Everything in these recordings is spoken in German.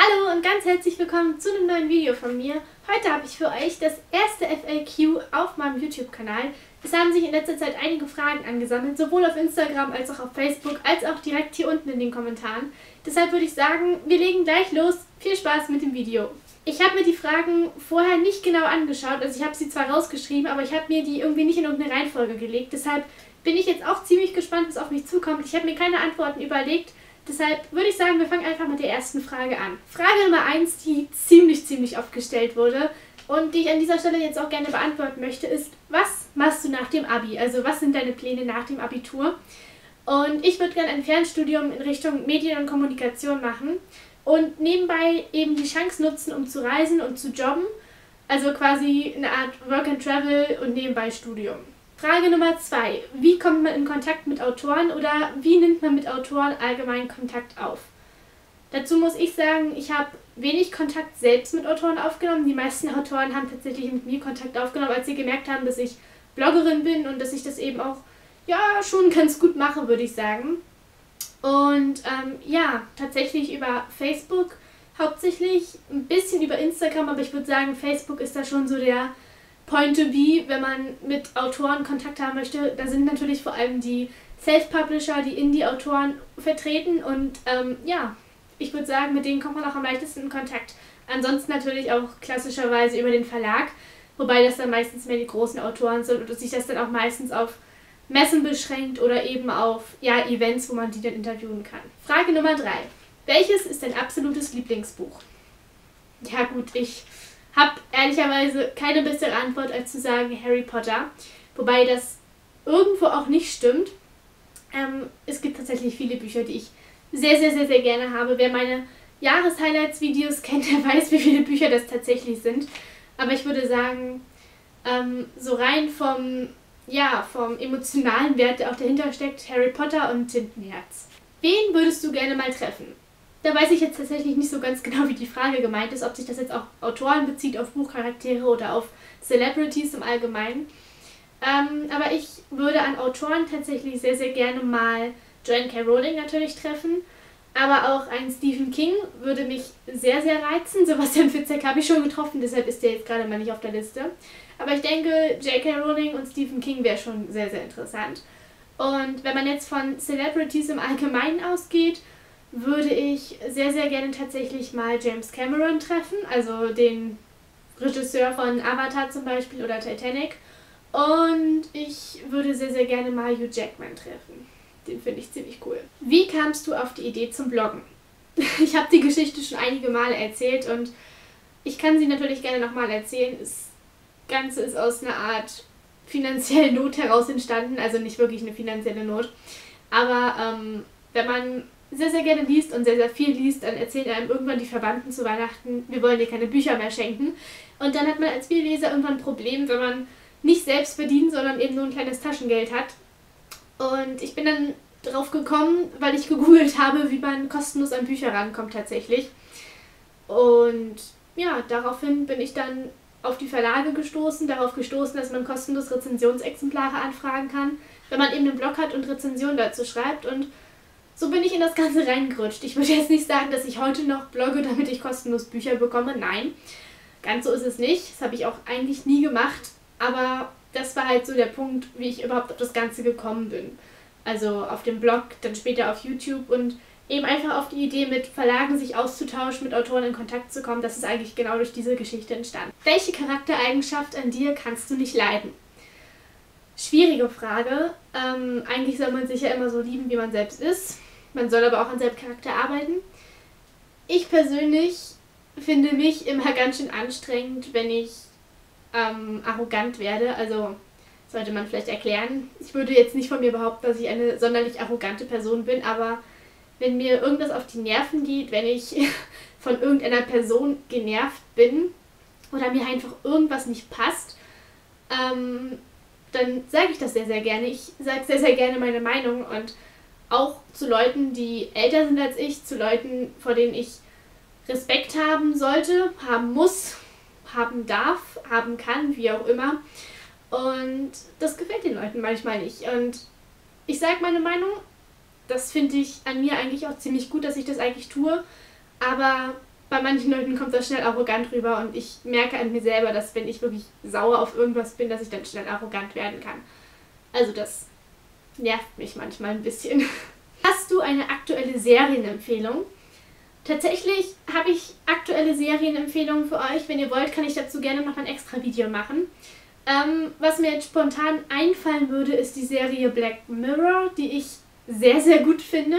Hallo und ganz herzlich willkommen zu einem neuen Video von mir. Heute habe ich für euch das erste FAQ auf meinem YouTube-Kanal. Es haben sich in letzter Zeit einige Fragen angesammelt, sowohl auf Instagram als auch auf Facebook, als auch direkt hier unten in den Kommentaren. Deshalb würde ich sagen, wir legen gleich los. Viel Spaß mit dem Video. Ich habe mir die Fragen vorher nicht genau angeschaut, also ich habe sie zwar rausgeschrieben, aber ich habe mir die irgendwie nicht in irgendeine Reihenfolge gelegt. Deshalb bin ich jetzt auch ziemlich gespannt, was auf mich zukommt. Ich habe mir keine Antworten überlegt. Deshalb würde ich sagen, wir fangen einfach mit der ersten Frage an. Frage Nummer 1, die ziemlich oft gestellt wurde und die ich an dieser Stelle jetzt auch gerne beantworten möchte, ist: Was machst du nach dem Abi? Also was sind deine Pläne nach dem Abitur? Und ich würde gerne ein Fernstudium in Richtung Medien und Kommunikation machen und nebenbei eben die Chance nutzen, um zu reisen und zu jobben. Also quasi eine Art Work and Travel und nebenbei Studium. Frage Nummer 2. Wie kommt man in Kontakt mit Autoren oder wie nimmt man mit Autoren allgemein Kontakt auf? Dazu muss ich sagen, ich habe wenig Kontakt selbst mit Autoren aufgenommen. Die meisten Autoren haben tatsächlich mit mir Kontakt aufgenommen, als sie gemerkt haben, dass ich Bloggerin bin und dass ich das eben auch schon ganz gut mache, würde ich sagen. Und tatsächlich über Facebook hauptsächlich, ein bisschen über Instagram, aber ich würde sagen, Facebook ist da schon so der Point to be, wenn man mit Autoren Kontakt haben möchte. Da sind natürlich vor allem die Self-Publisher, die Indie-Autoren vertreten und ich würde sagen, mit denen kommt man auch am leichtesten in Kontakt. Ansonsten natürlich auch klassischerweise über den Verlag, wobei das dann meistens mehr die großen Autoren sind und sich das dann auch meistens auf Messen beschränkt oder eben auf Events, wo man die dann interviewen kann. Frage Nummer 3. Welches ist dein absolutes Lieblingsbuch? Ja gut, ich habe ehrlicherweise keine bessere Antwort, als zu sagen Harry Potter. Wobei das irgendwo auch nicht stimmt. Es gibt tatsächlich viele Bücher, die ich sehr gerne habe. Wer meine Jahreshighlights-Videos kennt, der weiß, wie viele Bücher das tatsächlich sind. Aber ich würde sagen, so rein vom emotionalen Wert, der auch dahinter steckt, Harry Potter und Tintenherz. Wen würdest du gerne mal treffen? Da weiß ich jetzt tatsächlich nicht so ganz genau, wie die Frage gemeint ist, ob sich das jetzt auf Autoren bezieht, auf Buchcharaktere oder auf Celebrities im Allgemeinen. Aber ich würde an Autoren tatsächlich sehr gerne mal Joanne K. Rowling natürlich treffen. Aber auch ein Stephen King würde mich sehr reizen. Sebastian Fitzek habe ich schon getroffen, deshalb ist der jetzt gerade mal nicht auf der Liste. Aber ich denke, J.K. Rowling und Stephen King wäre schon sehr interessant. Und wenn man jetzt von Celebrities im Allgemeinen ausgeht, würde ich sehr gerne tatsächlich mal James Cameron treffen, also den Regisseur von Avatar zum Beispiel oder Titanic. Und ich würde sehr gerne mal Hugh Jackman treffen. Den finde ich ziemlich cool. Wie kamst du auf die Idee zum Bloggen? Ich habe die Geschichte schon einige Male erzählt und ich kann sie natürlich gerne nochmal erzählen. Das Ganze ist aus einer Art finanziellen Not heraus entstanden, also nicht wirklich eine finanzielle Not. Aber wenn man sehr gerne liest und sehr viel liest, dann erzählen einem irgendwann die Verwandten zu Weihnachten, wir wollen dir keine Bücher mehr schenken. Und dann hat man als Vielleser irgendwann ein Problem, wenn man nicht selbst verdient, sondern eben nur ein kleines Taschengeld hat. Und ich bin dann drauf gekommen, weil ich gegoogelt habe, wie man kostenlos an Bücher rankommt tatsächlich. Und daraufhin bin ich dann auf die Verlage gestoßen, darauf gestoßen, dass man kostenlos Rezensionsexemplare anfragen kann, wenn man eben einen Blog hat und Rezensionen dazu schreibt. Und so bin ich in das Ganze reingerutscht. Ich würde jetzt nicht sagen, dass ich heute noch blogge, damit ich kostenlos Bücher bekomme. Nein, ganz so ist es nicht. Das habe ich auch eigentlich nie gemacht. Aber das war halt so der Punkt, wie ich überhaupt auf das Ganze gekommen bin. Also auf dem Blog, dann später auf YouTube und eben einfach auf die Idee, mit Verlagen sich auszutauschen, mit Autoren in Kontakt zu kommen. Das ist eigentlich genau durch diese Geschichte entstanden. Welche Charaktereigenschaft an dir kannst du nicht leiden? Schwierige Frage. Eigentlich soll man sich ja immer so lieben, wie man selbst ist. Man soll aber auch an seinem Charakter arbeiten. Ich persönlich finde mich immer ganz schön anstrengend, wenn ich arrogant werde. Also sollte man vielleicht erklären. Ich würde jetzt nicht von mir behaupten, dass ich eine sonderlich arrogante Person bin, aber wenn mir irgendwas auf die Nerven geht, wenn ich von irgendeiner Person genervt bin oder mir einfach irgendwas nicht passt, dann sage ich das sehr gerne. Ich sage sehr gerne meine Meinung und auch zu Leuten, die älter sind als ich, zu Leuten, vor denen ich Respekt haben sollte, haben muss, haben darf, haben kann, wie auch immer. Und das gefällt den Leuten manchmal nicht. Und ich sage meine Meinung, das finde ich an mir eigentlich auch ziemlich gut, dass ich das eigentlich tue. Aber bei manchen Leuten kommt das schnell arrogant rüber und ich merke an mir selber, dass wenn ich wirklich sauer auf irgendwas bin, dass ich dann schnell arrogant werden kann. Also das nervt mich manchmal ein bisschen. Hast du eine aktuelle Serienempfehlung? Tatsächlich habe ich aktuelle Serienempfehlungen für euch. Wenn ihr wollt, kann ich dazu gerne noch ein extra Video machen. Was mir jetzt spontan einfallen würde, ist die Serie Black Mirror, die ich sehr, sehr gut finde.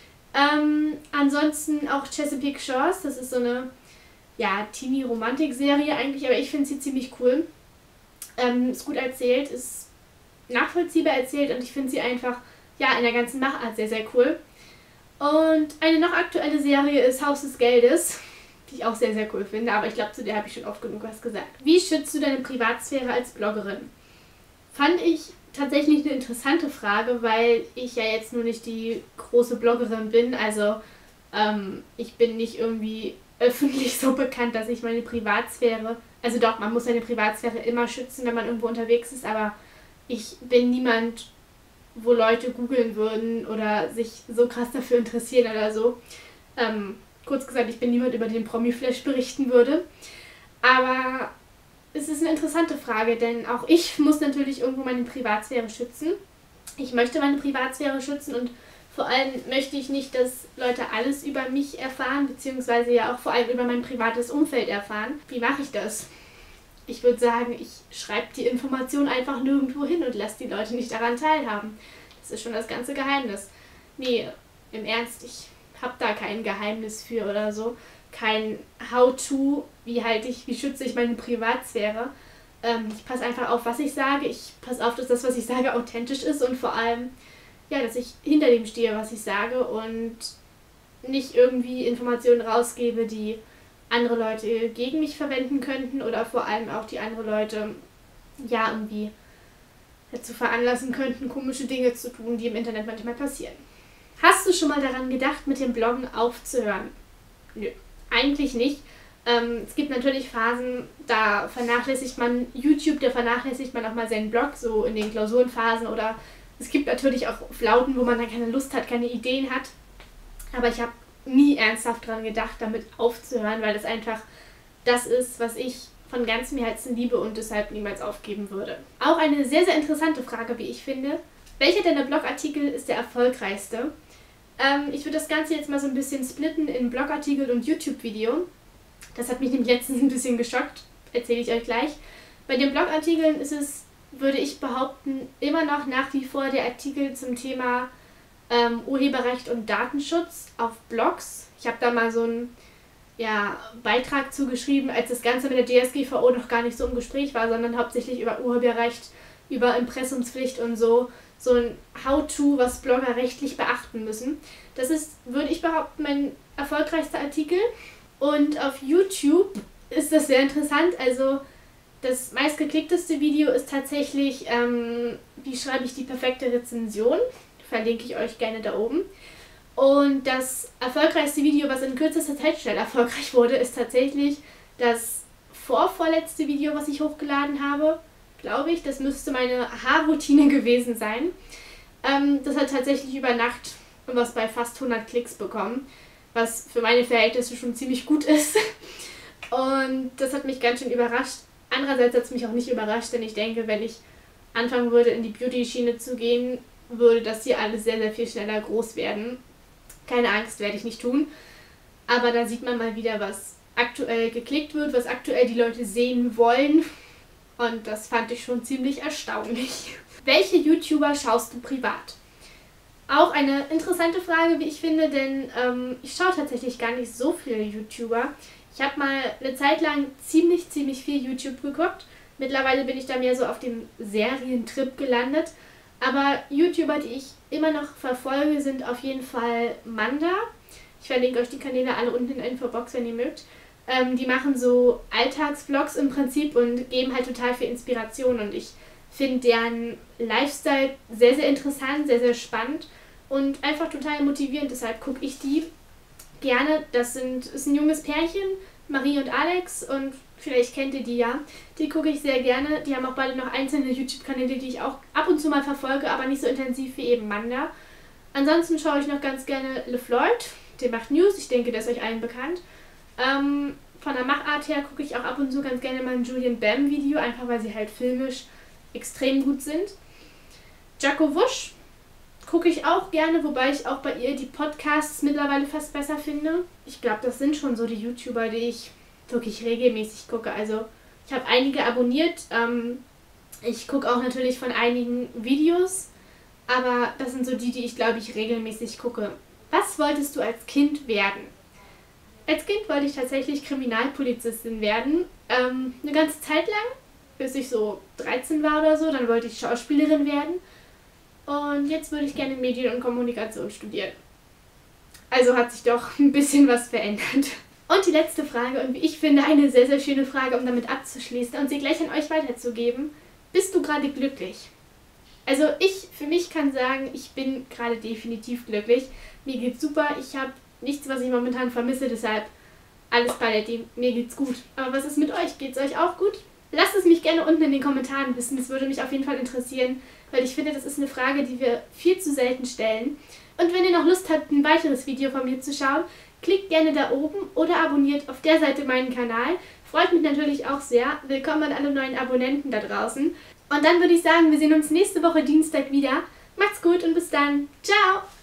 Ansonsten auch Chesapeake Shores, das ist so eine Teenie-Romantik-Serie eigentlich, aber ich finde sie ziemlich cool. Ist gut erzählt, ist nachvollziehbar erzählt und ich finde sie einfach in der ganzen Machart sehr, sehr cool. Und eine noch aktuelle Serie ist Haus des Geldes, die ich auch sehr, sehr cool finde, aber ich glaube, zu der habe ich schon oft genug was gesagt. Wie schützt du deine Privatsphäre als Bloggerin? Fand ich tatsächlich eine interessante Frage, weil ich ja jetzt nur nicht die große Bloggerin bin, also ich bin nicht irgendwie öffentlich so bekannt, dass ich meine Privatsphäre, also doch, man muss seine Privatsphäre immer schützen, wenn man irgendwo unterwegs ist, aber ich bin niemand, wo Leute googeln würden oder sich so krass dafür interessieren oder so. Kurz gesagt, ich bin niemand, über den Promi-Flash berichten würde. Aber es ist eine interessante Frage, denn auch ich muss natürlich irgendwo meine Privatsphäre schützen. Ich möchte meine Privatsphäre schützen und vor allem möchte ich nicht, dass Leute alles über mich erfahren, beziehungsweise ja auch vor allem über mein privates Umfeld erfahren. Wie mache ich das? Ich würde sagen, ich schreibe die Information einfach nirgendwo hin und lasse die Leute nicht daran teilhaben. Das ist schon das ganze Geheimnis. Nee, im Ernst, ich habe da kein Geheimnis für oder so. Kein How-to, wie schütze ich meine Privatsphäre. Ich passe einfach auf, was ich sage. Ich passe auf, dass das, was ich sage, authentisch ist und vor allem, dass ich hinter dem stehe, was ich sage und nicht irgendwie Informationen rausgebe, die andere Leute gegen mich verwenden könnten oder vor allem auch die andere Leute irgendwie dazu veranlassen könnten, komische Dinge zu tun, die im Internet manchmal passieren. Hast du schon mal daran gedacht, mit dem Bloggen aufzuhören? Nö, eigentlich nicht. Es gibt natürlich Phasen, da vernachlässigt man YouTube, da vernachlässigt man auch mal seinen Blog, so in den Klausurenphasen oder es gibt natürlich auch Flauten, wo man dann keine Lust hat, keine Ideen hat. Aber ich habe nie ernsthaft daran gedacht, damit aufzuhören, weil das einfach das ist, was ich von ganzem Herzen liebe und deshalb niemals aufgeben würde. Auch eine sehr, sehr interessante Frage, wie ich finde. Welcher deiner Blogartikel ist der erfolgreichste? Ich würde das Ganze jetzt mal so ein bisschen splitten in Blogartikel und YouTube-Video. Das hat mich nämlich letztens ein bisschen geschockt, erzähle ich euch gleich. Bei den Blogartikeln ist es, würde ich behaupten, immer noch nach wie vor der Artikel zum Thema Urheberrecht und Datenschutz auf Blogs. Ich habe da mal so einen Beitrag zugeschrieben, als das Ganze mit der DSGVO noch gar nicht so im Gespräch war, sondern hauptsächlich über Urheberrecht, über Impressumspflicht und so ein How-to, was Blogger rechtlich beachten müssen. Das ist, würde ich behaupten, mein erfolgreichster Artikel. Und auf YouTube ist das sehr interessant. Also das meistgeklickteste Video ist tatsächlich, wie schreibe ich die perfekte Rezension. Verlinke ich euch gerne da oben. Und das erfolgreichste Video, was in kürzester Zeit schnell erfolgreich wurde, ist tatsächlich das vorvorletzte Video, was ich hochgeladen habe. Glaube ich, das müsste meine Haarroutine gewesen sein. Das hat tatsächlich über Nacht was bei fast 100 Klicks bekommen, was für meine Verhältnisse schon ziemlich gut ist. Und das hat mich ganz schön überrascht. Andererseits hat es mich auch nicht überrascht, denn ich denke, wenn ich anfangen würde, in die Beauty-Schiene zu gehen, würde das hier alles sehr, sehr viel schneller groß werden. Keine Angst, werde ich nicht tun. Aber da sieht man mal wieder, was aktuell geklickt wird, was aktuell die Leute sehen wollen. Und das fand ich schon ziemlich erstaunlich. Welche YouTuber schaust du privat? Auch eine interessante Frage, wie ich finde, denn ich schaue tatsächlich gar nicht so viele YouTuber. Ich habe mal eine Zeit lang ziemlich viel YouTube geguckt. Mittlerweile bin ich da mehr so auf dem Serientrip gelandet. Aber YouTuber, die ich immer noch verfolge, sind auf jeden Fall Manda. Ich verlinke euch die Kanäle alle unten in der Infobox, wenn ihr mögt. Die machen so Alltagsvlogs im Prinzip und geben halt total viel Inspiration. Und ich finde deren Lifestyle sehr, sehr interessant, sehr, sehr spannend und einfach total motivierend. Deshalb gucke ich die gerne. Das ist ein junges Pärchen, Marie und Alex, und vielleicht kennt ihr die ja. Die gucke ich sehr gerne. Die haben auch beide noch einzelne YouTube-Kanäle, die ich auch ab und zu mal verfolge, aber nicht so intensiv wie eben Manda. Ansonsten schaue ich noch ganz gerne LeFloid. Der macht News, ich denke, der ist euch allen bekannt. Von der Machart her gucke ich auch ab und zu ganz gerne mal ein Julian Bam Video, einfach weil sie halt filmisch extrem gut sind. Jaco Wusch gucke ich auch gerne, wobei ich auch bei ihr die Podcasts mittlerweile fast besser finde. Ich glaube, das sind schon so die YouTuber, die ich wirklich regelmäßig gucke. Also ich habe einige abonniert. Ich gucke auch natürlich von einigen Videos, aber das sind so die ich, glaube ich, regelmäßig gucke. Was wolltest du als Kind werden? Als Kind wollte ich tatsächlich Kriminalpolizistin werden. Eine ganze Zeit lang, bis ich so 13 war oder so. Dann wollte ich Schauspielerin werden. Und jetzt würde ich gerne Medien und Kommunikation studieren. Also hat sich doch ein bisschen was verändert. Und die letzte Frage, und wie ich finde, eine sehr, sehr schöne Frage, um damit abzuschließen und sie gleich an euch weiterzugeben. Bist du gerade glücklich? Also ich für mich kann sagen, ich bin gerade definitiv glücklich. Mir geht's super. Ich habe nichts, was ich momentan vermisse, deshalb alles Paletti. Mir geht's gut. Aber was ist mit euch? Geht's euch auch gut? Lasst es mich gerne unten in den Kommentaren wissen. Das würde mich auf jeden Fall interessieren, weil ich finde, das ist eine Frage, die wir viel zu selten stellen. Und wenn ihr noch Lust habt, ein weiteres Video von mir zu schauen, klickt gerne da oben oder abonniert auf der Seite meinen Kanal. Freut mich natürlich auch sehr. Willkommen an alle neuen Abonnenten da draußen. Und dann würde ich sagen, wir sehen uns nächste Woche Dienstag wieder. Macht's gut und bis dann. Ciao!